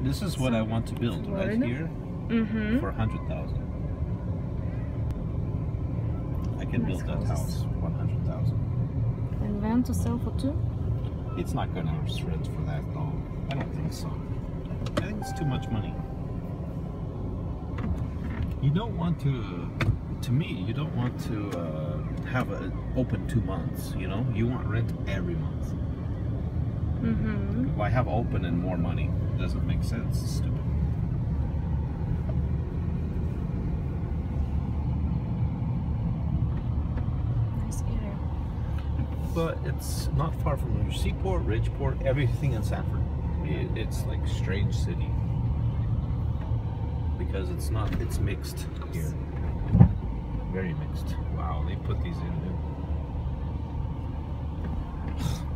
This is what I want to build right here for 100,000. I can build that house 100,000. And then to sell for 2? It's not gonna rent for that long. I don't think so. I think it's too much money. You don't want to me, you don't want to have it open 2 months, you know? You want rent every month. Why have open and more money? It doesn't make sense. It's stupid. Nice area. But it's not far from your seaport, Ridgeport, everything in Sanford. It's like a strange city. Because it's mixed here. Very mixed. Wow, they put these in there.